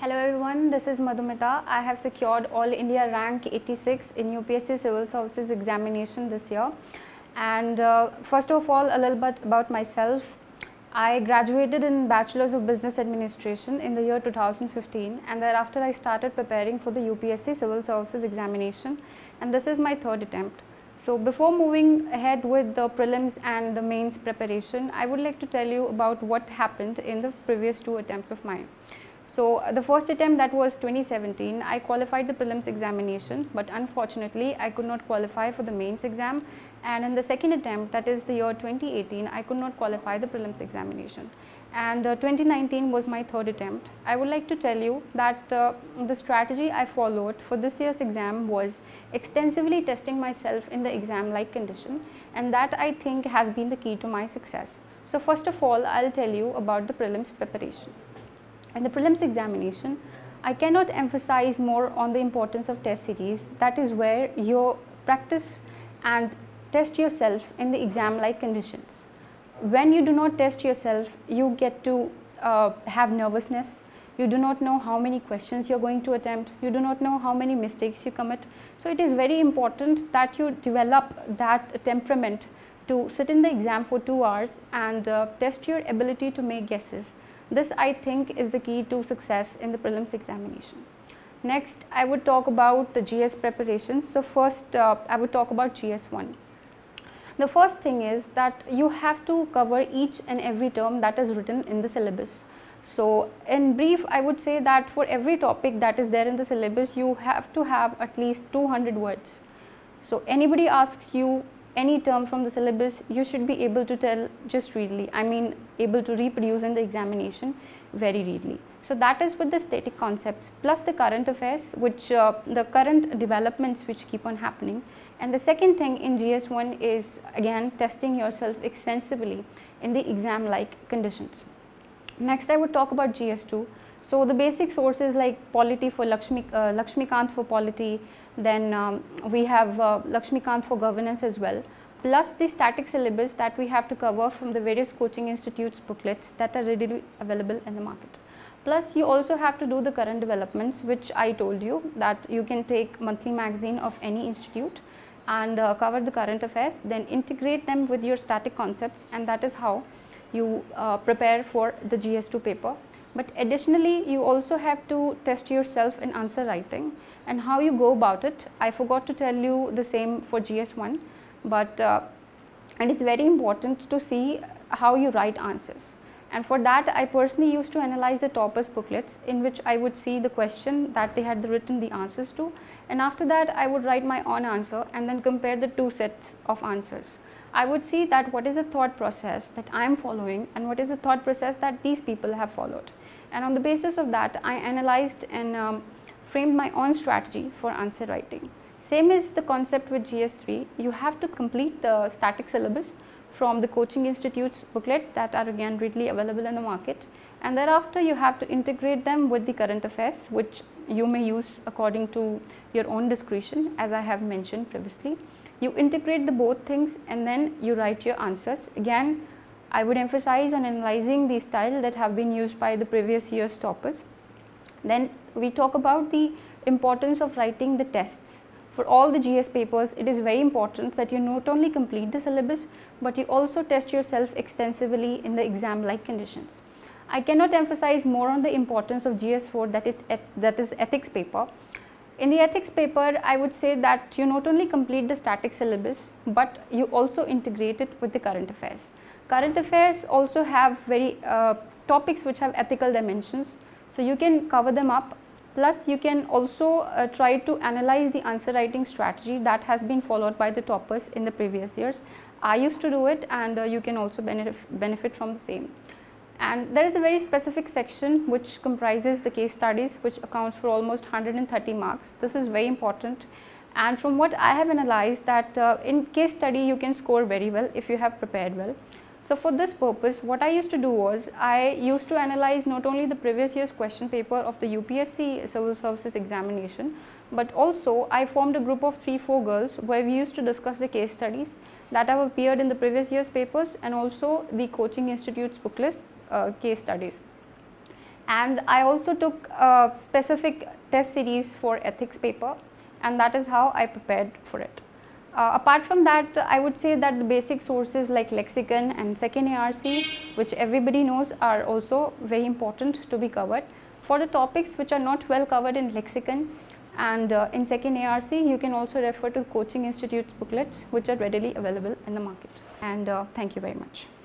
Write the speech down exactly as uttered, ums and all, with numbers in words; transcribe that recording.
Hello everyone, this is Madhumita. I have secured All India rank eighty-six in U P S C Civil Services examination this year. And uh, first of all, a little bit about myself. I graduated in Bachelor's of Business Administration in the year two thousand fifteen, and thereafter I started preparing for the U P S C Civil Services examination, and this is my third attempt. So before moving ahead with the prelims and the mains preparation, I would like to tell you about what happened in the previous two attempts of mine. So uh, the first attempt, that was twenty seventeen, I qualified the prelims examination, but unfortunately I could not qualify for the mains exam, and in the second attempt, that is the year twenty eighteen, I could not qualify the prelims examination, and uh, twenty nineteen was my third attempt. I would like to tell you that uh, the strategy I followed for this year's exam was extensively testing myself in the exam like condition, and that I think has been the key to my success. So first of all, I'll tell you about the prelims preparation. In the prelims examination, I cannot emphasize more on the importance of test series. That is where you practice and test yourself in the exam like conditions. When you do not test yourself, you get to uh, have nervousness. You do not know how many questions you are going to attempt. You do not know how many mistakes you commit. So it is very important that you develop that temperament to sit in the exam for two hours and uh, test your ability to make guesses. This, I think, is the key to success in the prelims examination. Next, I would talk about the G S preparation. So first, uh, I would talk about G S one. The first thing is that you have to cover each and every term that is written in the syllabus. So in brief, I would say that for every topic that is there in the syllabus, you have to have at least two hundred words. So anybody asks you any term from the syllabus, you should be able to tell just readily. I mean, able to reproduce in the examination very readily. So that is with the static concepts plus the current affairs, which uh, the current developments which keep on happening. And the second thing in G S one is again testing yourself extensively in the exam like conditions. Next, I would talk about G S two. So the basic sources like polity for Lakshmi, uh, Lakshmikant for polity, then um, we have uh, Lakshmikant for governance as well, plus the static syllabus that we have to cover from the various coaching institutes booklets that are readily available in the market. Plus you also have to do the current developments, which I told you that you can take monthly magazine of any institute and uh, cover the current affairs, then integrate them with your static concepts, and that is how you uh, prepare for the G S two paper. But additionally, you also have to test yourself in answer writing, and how you go about it, I forgot to tell you the same for G S one, but uh, it is very important to see how you write answers. And for that, I personally used to analyze the toppers booklets, in which I would see the question that they had written the answers to, and after that I would write my own answer and then compare the two sets of answers. I would see that what is the thought process that I am following and what is the thought process that these people have followed. And on the basis of that, I analyzed and um, framed my own strategy for answer writing. Same is the concept with G S three. You have to complete the static syllabus from the coaching institutes booklet that are again readily available in the market, and thereafter you have to integrate them with the current affairs, which you may use according to your own discretion, as I have mentioned previously. You integrate the both things and then you write your answers. Again, I would emphasize on analyzing the style that have been used by the previous year's toppers. Then we talk about the importance of writing the tests. For all the G S papers, it is very important that you not only complete the syllabus, but you also test yourself extensively in the exam like conditions. I cannot emphasize more on the importance of G S four, that, it, that is ethics paper. In the ethics paper, I would say that you not only complete the static syllabus, but you also integrate it with the current affairs. Current affairs also have very uh, topics which have ethical dimensions, so you can cover them up. Plus you can also uh, try to analyze the answer writing strategy that has been followed by the toppers in the previous years. I used to do it, and uh, you can also benefit, benefit from the same. And there is a very specific section which comprises the case studies, which accounts for almost one hundred thirty marks. This is very important, and from what I have analyzed, that uh, in case study you can score very well if you have prepared well. So for this purpose, what I used to do was, I used to analyze not only the previous year's question paper of the U P S C Civil Services examination, but also I formed a group of three, four girls where we used to discuss the case studies that have appeared in the previous year's papers and also the coaching institute's booklet uh, case studies. And I also took a specific test series for ethics paper, and that is how I prepared for it. Uh, apart from that, I would say that the basic sources like lexicon and second A R C, which everybody knows, are also very important to be covered. For the topics which are not well covered in lexicon and uh, in second A R C, you can also refer to Coaching Institute's booklets, which are readily available in the market. And uh, thank you very much.